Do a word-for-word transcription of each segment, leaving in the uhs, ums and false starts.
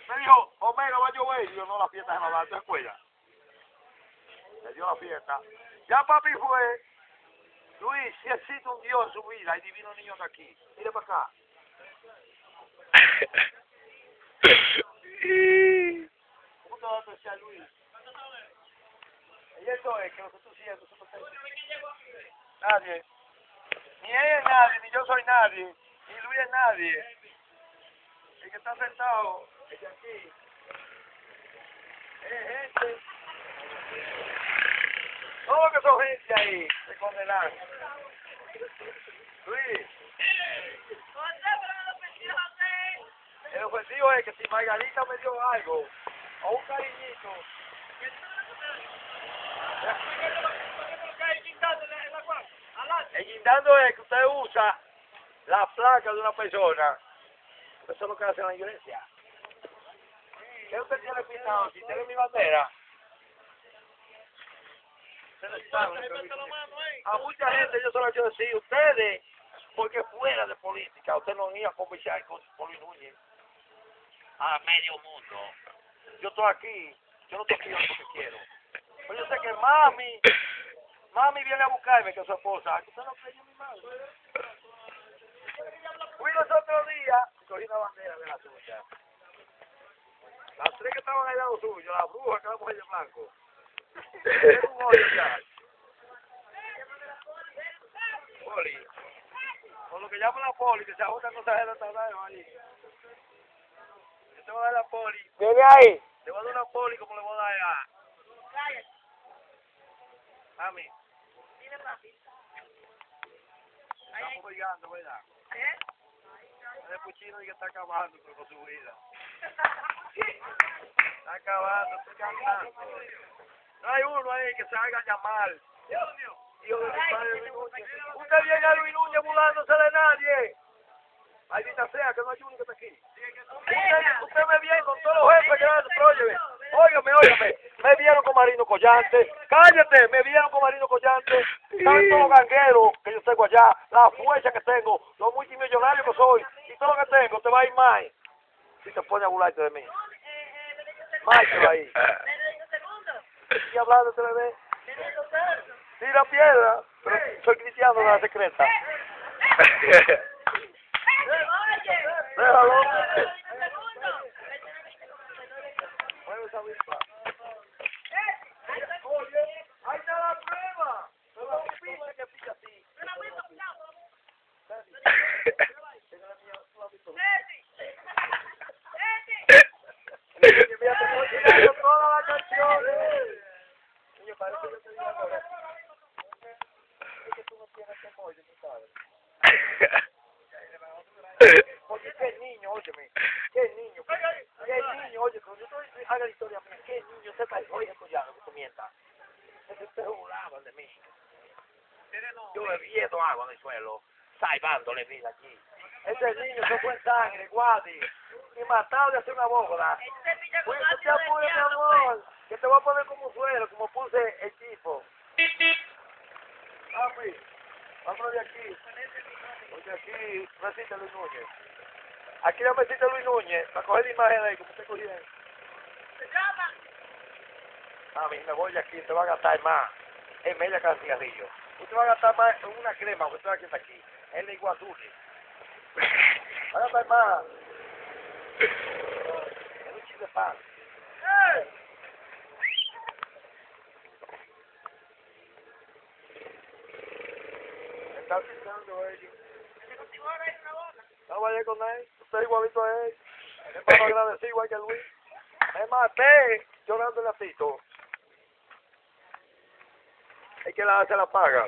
Me dijo, Homero, va a llover. Y yo, no, la fiesta se nos da, ¿te acuerdas? Le dio la fiesta. Ya papi fue. Luis, si existe un Dios en su vida, hay divinos niños de aquí. Mire para acá. ¿Cómo te vas a apreciar, Luis? Y eso es que lo que tú sientes, eso es nadie. Ni ella es nadie, ni yo soy nadie, ni Luis es nadie. El que está sentado es de aquí. Es gente. Todo lo que son gente ahí, se condenan. Luis. El objetivo es que si Margarita me dio algo, o un cariñito, el guindando es que usted usa la placa de una persona. Eso es lo que hace la iglesia. ¿Qué usted tiene pintado? Si tiene mi bandera. A mucha gente yo solo quiero decir, ustedes, porque fuera de política, usted no iba a conversar con Luis Núñez. A medio mundo. Yo estoy aquí, yo no estoy aquí porque quiero. Pero yo sé que mami, mami viene a buscarme, que es su esposa. ¿Usted no creyó mi madre? Fui los otros días y cogí una bandera de la suya. Las tres que estaban al lado suyo, la bruja, que la mujer de blanco. Es un hoyo ya. Poli. Con lo que llaman la poli, que se ajustan con tarjetas de trabajo ahí. Yo te voy a dar la poli. Viene ahí. Te voy a dar una poli como le voy a dar a... A mí. Mira, papi. Estamos jugando, ¿verdad? ¿Eh? El puchino que está acabando con su vida. Está acabando, está cantando. No hay uno ahí que se haga llamar. Hijo de mi padre Luis Núñez. Usted viene a Luis Núñez burlándose de nadie. Maldita sea, que no hay uno que está aquí. Usted, usted me viene con todos los jefes grandes, pero óyeme, óigame, óigame. Me vieron con Marino Collante. Cállate, me vieron con Marino Collante. Saben todos los gangueros que yo tengo allá, la fuerza que tengo, los multimillonarios que soy, y todo lo que tengo, te va a ir más. Si te pones a burlarte de mí. Márchelo ahí. Y hablando de bebé. Tira piedra, pero soy cristiano de la secreta. Déjalo. Mueve esa avispa. Oye, ahí está la prueba. Solo un pinche que pica así. Mira, te estoy tirando todas las canciones. Oye, parece que yo te digo ahora. Es que tú no tienes temor, tú sabes. Porque qué niño, óyeme, qué niño, qué niño, oye, cuando yo te haga la historia mía, qué niño sepa, oye, collado, que tú mientas. Ese ustedes burlaban de mí. Yo bebiendo agua en el suelo, salvándole vida aquí. Ese niño se fue en sangre, guardi, y matado de hacer una bóveda. Pues no te apures, mi amor, que te voy a poner como suelo, como puse el tipo. Papi, vámonos de aquí. Porque aquí no existe Luis Núñez. Aquí no existe Luis Núñez, para coger la imagen ahí, como usted cogía. Mami, me voy de aquí, te va a gastar más en media cada cigarrillo. Usted va a gastar más en una crema, porque usted va a estar aquí, en la Iguazuli. Va a gastar más en un chile de pan. ¡Eh! Me está pisando ellos. No vaya con él, usted igualito a él. Es más agradecido igual que Luis. Me maté llorando el gatito. Es que la hace la paga.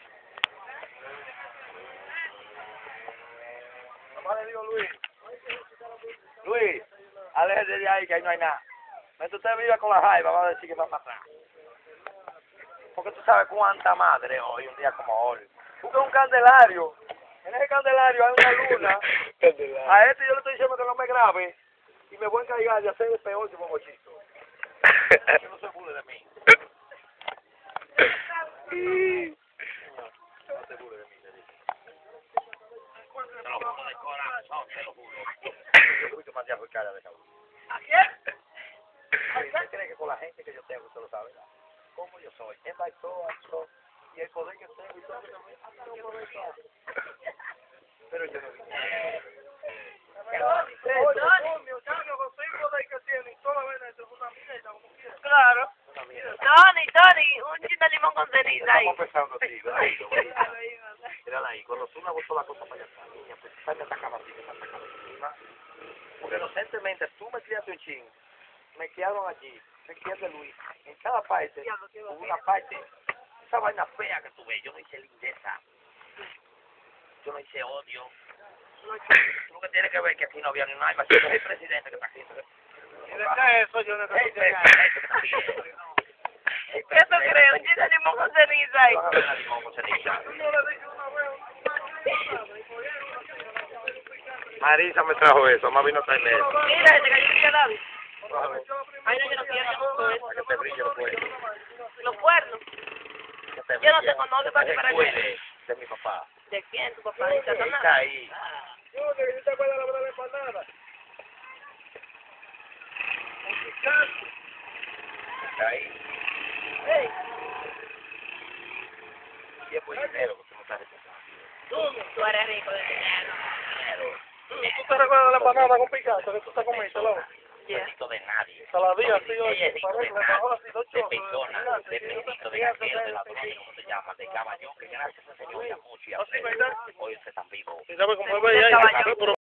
Mamá le digo, Luis. Luis, aléjate de ahí que ahí no hay nada. Mientras usted viva con la jaiba, va a decir que va para atrás. Porque tú sabes cuánta madre hoy, un día como hoy. Busca un candelario. En ese candelario hay una luna. A este yo le estoy diciendo que no me grabe y me voy a encargar de hacer el peor que Momochito. Que no se burle de mí. No se burle de mí, le dije. Te lo juro de corazón, te lo juro. Yo fui que mandé a buscar a de cabrón. ¿A quién? carácter que yo tengo, usted lo sabe, ¿verdad? Como yo soy, es my soul, I'm so, y el poder que tengo, y todo lo que me hasta no poder que pero yo no vine. Claro. Tony, Tony, un chin de limón con ceniza ahí. Estamos pensando así, ¿verdad? Mírala ahí, cuando tú me botó la cosa para allá, niña, pues esta me atacaba así, me atacaba así, ¿verdad? Porque inocentemente tú me criaste un chin, me criaron allí, me criaste Luis, en cada parte, hubo una parte, esa vaina fea que tú ves, yo no hice lindeza, yo no hice odio. Tú lo que tienes que ver es que aquí no había ni una alma, el presidente que está aquí. Y de qué eso yo no El creo que presidente que está aquí. ¿Qué tú crees? Un chin de limón con ceniza ahí. Vas a ver la limón con ceniza. Marisa me trajo eso, más vino a traerle eso. Mira, te cayó un quedado. Ay, no, yo no quiero todo eso. Para que te brille los cuernos. Los cuernos. Que te Yo no brille. tengo novio para que para Recuerde qué. de mi papá. ¿De quién, tu papá? ¿De Está Satanás? ahí. yo que yo te acuerdas la verdad de empanada. Está ahí. Ey, Tiempo y dinero que tú no estás respetando. tú, tú eres rico de dinero. ¿Tú te recuerdas de la empanada con Picasso que tú te comiste, loco? No es rico de nadie. Saladía, así, Ella oye, es rico de parece, le bajó así dos nadie. De chozos. persona, de Pedrito, de aquel, de ladrón, ¿cómo se llama? De caballón, que gracias al Señor ya mucho y a Así, ¿verdad? hoy usted está vivo. ¿Y sabes cómo Se es? puso Ella, caballón. pero